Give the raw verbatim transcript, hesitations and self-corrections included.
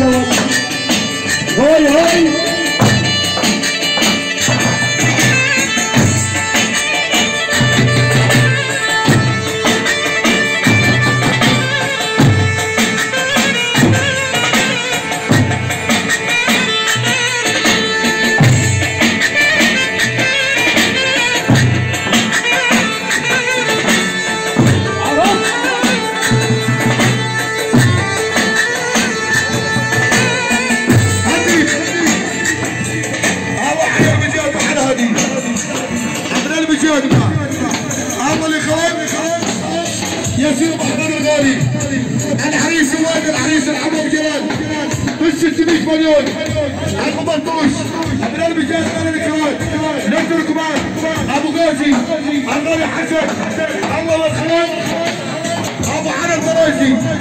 هاي هاي ياسين محمود الغالي العريس الوالد العريس الحمام جلال ب ستمية مليون المبلطوش ابن البجاد غالي الكرام نجم الكبار ابو غازي الغالي حسن الله والخلال ابو علي الفراجي